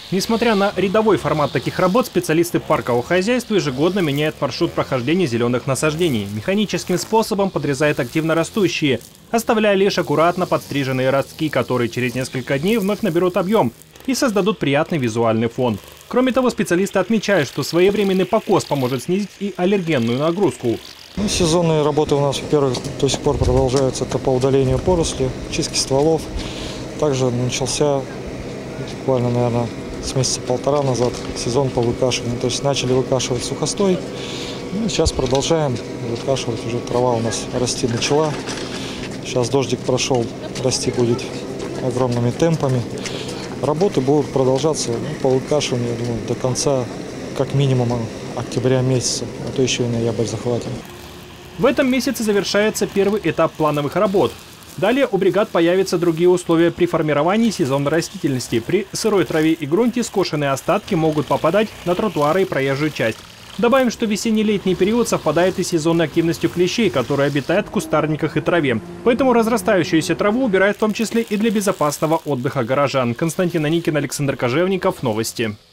Несмотря на рядовой формат таких работ, специалисты паркового хозяйства ежегодно меняют маршрут прохождения зеленых насаждений. Механическим способом подрезают активно растущие, оставляя лишь аккуратно подстриженные ростки, которые через несколько дней вновь наберут объем и создадут приятный визуальный фон. Кроме того, специалисты отмечают, что своевременный покос поможет снизить и аллергенную нагрузку. Сезонные работы у нас, во-первых, до сих пор продолжаются. Это по удалению поросли, чистки стволов. Также начался буквально, наверное, с месяца полтора назад сезон по выкашиванию. То есть начали выкашивать сухостой. Сейчас продолжаем выкашивать. Уже трава у нас расти начала. Сейчас дождик прошел, расти будет огромными темпами. Работы будут продолжаться по выкашиванию, я думаю, до конца как минимум октября месяца, а то еще и ноябрь захватим. В этом месяце завершается первый этап плановых работ. Далее у бригад появятся другие условия при формировании сезонной растительности. При сырой траве и грунте скошенные остатки могут попадать на тротуары и проезжую часть. Добавим, что весенне-летний период совпадает и с сезонной активностью клещей, которые обитают в кустарниках и траве. Поэтому разрастающуюся траву убирают в том числе и для безопасного отдыха горожан. Константин Аникин, Александр Кожевников. Новости.